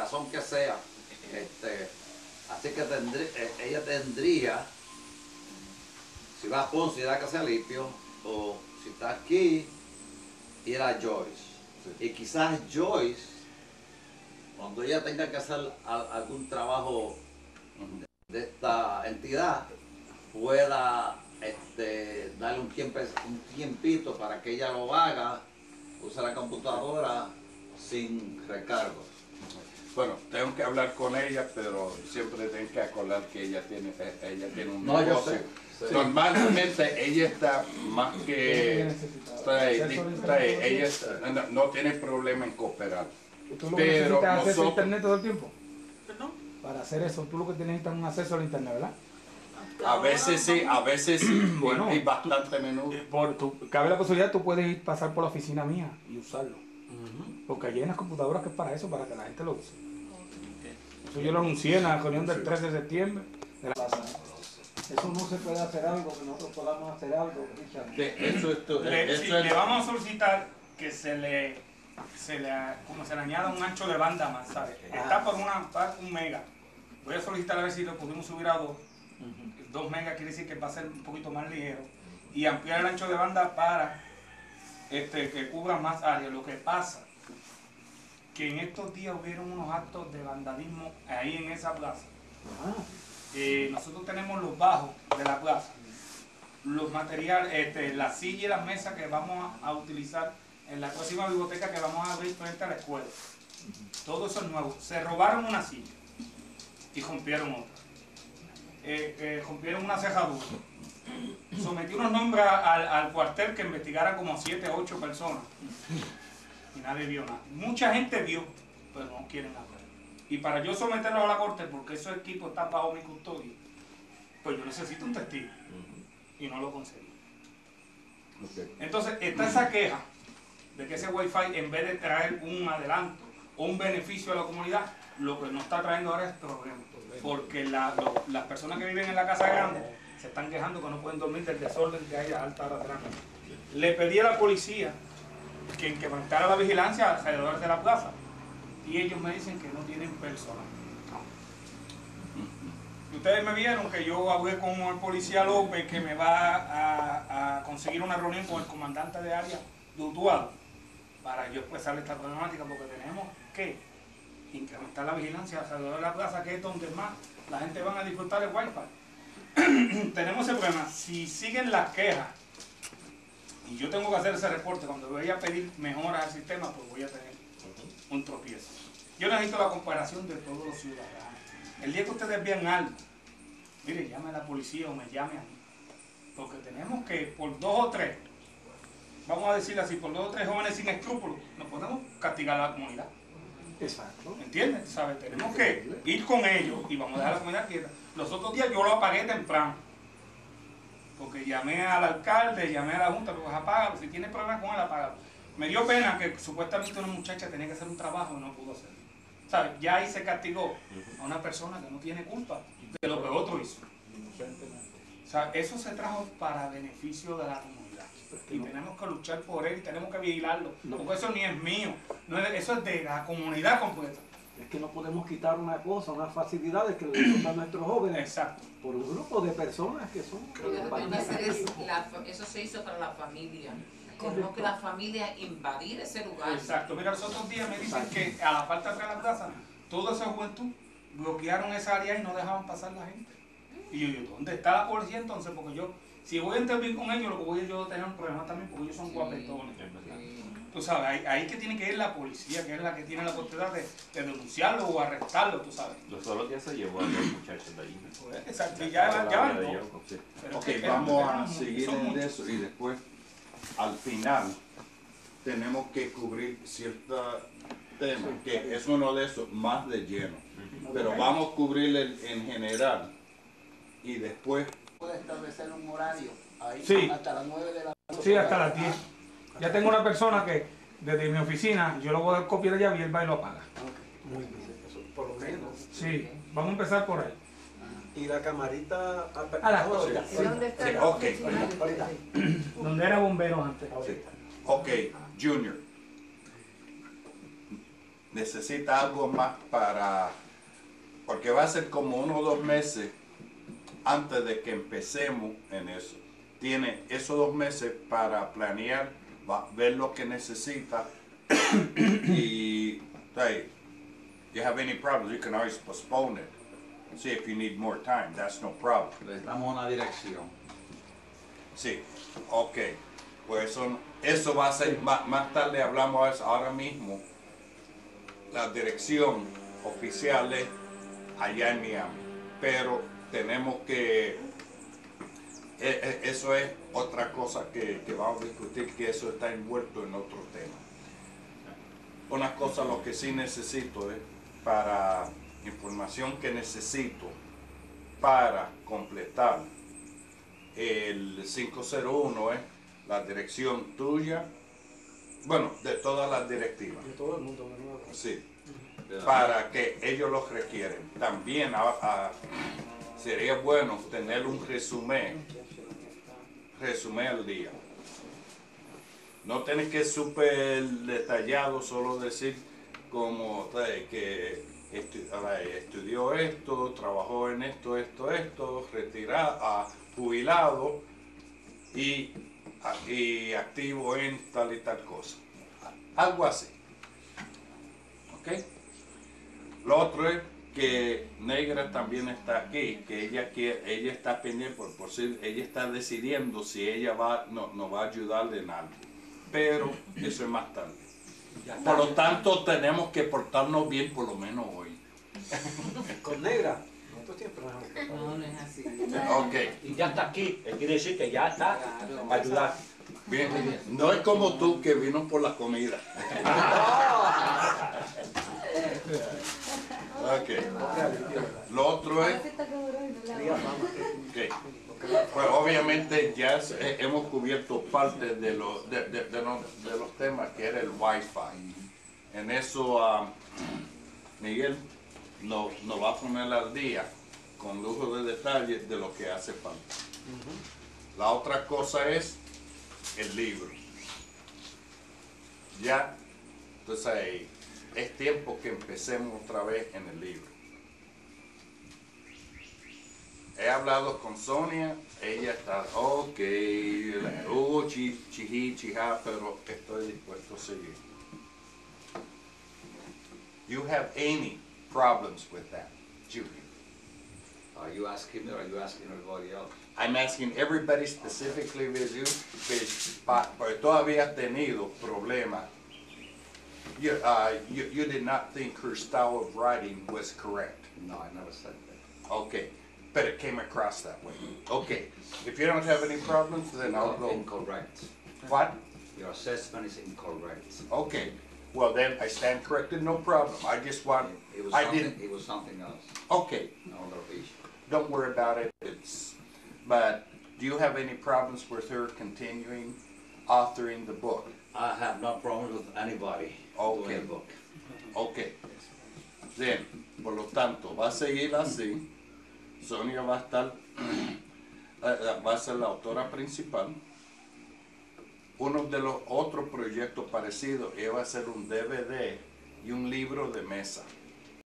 razón que sea. Así que ella tendría, si va a Ponce, ir a Casa Limpio, o si está aquí, ir a Joyce. Sí. Y quizás Joyce, cuando ella tenga que hacer algún trabajo de esta entidad, pueda darle un tiempito para que ella lo haga, use la computadora sin recargo. Bueno, tengo que hablar con ella, pero siempre tengo que acordar que ella tiene un no, negocio. Yo sé. Normalmente ella está más que... ella no tiene problema en cooperar. ¿Tú lo que necesitas acceso a internet todo el tiempo? ¿No? Para hacer eso, tú lo que necesitas es un acceso al internet, ¿verdad? A veces sí, bueno, y bastante menudo. Cabe la posibilidad, tú puedes pasar por la oficina mía y usarlo. Porque allí hay unas computadoras que es para eso, para que la gente lo use. Eso yo lo anuncié en la reunión del 13 de septiembre. Eso no se puede hacer algo, que nosotros podamos hacer algo, Richard. Le vamos a solicitar que se le añada un ancho de banda más, ¿sabes? Está por un mega. Voy a solicitar a ver si lo pudimos subir a 2. 2 megas quiere decir que va a ser un poquito más ligero. Y ampliar el ancho de banda para que cubra más área. Lo que pasa que en estos días hubieron unos actos de vandalismo ahí en esa plaza. Nosotros tenemos los bajos de la plaza, los materiales, las sillas y las mesas que vamos a utilizar en la próxima biblioteca que vamos a abrir frente a la escuela. Todo eso es nuevo. Se robaron una silla y rompieron otra. Rompieron una cejadura. Sometí unos nombres al cuartel que investigara como 7 o 8 personas y nadie vio nada. Mucha gente vio, pero no quieren hablar. Y para yo someterlos a la corte, porque esos equipos están bajo mi custodia, pues yo necesito un testigo y no lo conseguí. Entonces está esa queja de que ese wifi, en vez de traer un adelanto o un beneficio a la comunidad, lo que nos está trayendo ahora es problemas, porque las personas que viven en la casa grande se están quejando que no pueden dormir del desorden que hay a alta hora de la noche. Le pedí a la policía que incrementara la vigilancia alrededor de la plaza y ellos me dicen que no tienen personal. Ustedes me vieron que yo hablé con el policía López que me va a conseguir una reunión con el comandante de área de Utuado para yo expresarle esta problemática, porque tenemos que incrementar la vigilancia alrededor de la plaza, que es donde más la gente va a disfrutar el wifi. Tenemos ese problema. Si siguen las quejas y yo tengo que hacer ese reporte, cuando voy a pedir mejoras al sistema, pues voy a tener un tropiezo. Yo necesito la comparación de todos los ciudadanos. El día que ustedes vean algo, mire, llame a la policía o me llame a mí, porque tenemos que, por 2 o 3, vamos a decirlo así, por 2 o 3 jóvenes sin escrúpulos, no podemos castigar a la comunidad. Exacto. ¿Entiendes? ¿Sabes? Tenemos que ir con ellos y vamos a dejar a la comunidad quieta. Los otros días yo lo apagué temprano, porque llamé al alcalde, llamé a la junta, pues apágalo, si tiene problemas con él, apágalo. Me dio pena que supuestamente una muchacha tenía que hacer un trabajo y no pudo hacerlo. ¿Sabes? Ya ahí se castigó a una persona que no tiene culpa de lo que otro hizo. O sea, eso se trajo para beneficio de la comunidad. Y tenemos que luchar por él y tenemos que vigilarlo. Porque eso ni es mío, eso es de la comunidad completa. Es que no podemos quitar una cosa, unas facilidades que le dan a nuestros jóvenes. Exacto. Por un grupo de personas que son... Eso se hizo para la familia. Tenemos que la familia invadir ese lugar. Exacto. Mira, los otros días me dicen que a la parte de atrás de la plaza, toda esa juventud bloquearon esa área y no dejaban pasar la gente. Y yo digo, ¿dónde está la policía entonces? Porque yo, si voy a intervenir con ellos, lo que voy a yo tener un problema también, porque ellos son guapetones. Tú sabes, ahí que tiene que ir la policía, que es la que tiene la potestad de denunciarlo o arrestarlo, tú sabes. Los otros días se llevó a los muchachos de ahí. Exacto, y ya van. Ok, vamos a seguir en eso y después, al final, tenemos que cubrir ciertos temas, que es uno de esos más de lleno. Pero vamos a cubrir en general y después... ¿Puede establecer un horario ahí? Sí. Hasta las 9 de la noche. Sí, hasta las 10. Ya tengo una persona que desde mi oficina yo lo voy a copiar allá y él va y lo apaga. Muy bien, eso por lo menos. Sí, vamos a empezar por ahí. Y la camarita... A las 8. ¿Dónde está Sí, la ok. oficina? Donde era bombero antes. Ok, Junior. necesita algo más para, porque va a ser como 1 o 2 meses antes de que empecemos en eso. Tiene esos 2 meses para planear, ver lo que necesita y hey, you have any problems, you can always postpone it. See if you need more time, that's no problem. Le damos una dirección. Sí, ok. Pues eso va a ser, más tarde hablamos de eso. Ahora mismo, la dirección oficial es allá en Miami. Pero tenemos que, eso es otra cosa que vamos a discutir, que eso está envuelto en otro tema. Una cosa, lo que sí necesito es, para información que necesito para completar el 501 es la dirección tuya, bueno, de todas las directivas. De todo el mundo, de nuevo. Sí, para que ellos los requieren. También sería bueno tener un resumen al día. No tienes que ser súper detallado, solo decir como que estudió esto, trabajó en esto, retirado, jubilado y activo en tal y tal cosa. Algo así. ¿Ok? Lo otro es que Negra también está aquí, que ella está pendiente, por si ella está decidiendo si ella no va a ayudarle en algo. Pero eso es más tarde. Por lo tanto, tenemos que portarnos bien por lo menos hoy. Con Negra. Nosotros siempre nos hemos tratado. No, no es así. Ok, Y ya está aquí, quiere decir que ya está para ayudar. bien. No es como tú que vino por la comida. Ok. Lo otro es que, pues obviamente ya hemos cubierto parte de los temas que era el Wi-Fi. En eso Miguel nos va a poner al día con lujo de detalles de lo que hace falta. La otra cosa es el libro. Ya, entonces es tiempo que empecemos otra vez en el libro. He hablado con Sonia, ella está ok, hubo chijá, pero estoy dispuesto a seguir. You have any problems with that, Julie? Are you asking me or are you asking everybody else? I'm asking everybody specifically with you, porque todavía has tenido problemas. You did not think her style of writing was correct. No, I never said that. Okay, but it came across that way. Okay, if you don't have any problems, then I'll go. Incorrect. What? Your assessment is incorrect. Okay, well then I stand corrected, no problem. I just want, It was I something, didn't, it was something else. okay, Another issue. don't worry about it. But do you have any problems with her continuing authoring the book? I have no problem with anybody Okay. doing a book. Ok. Bien, por lo tanto, va a seguir así. Sonia va a estar, va a ser la autora principal. Uno de los otros proyectos parecidos va a ser un DVD y un libro de mesa.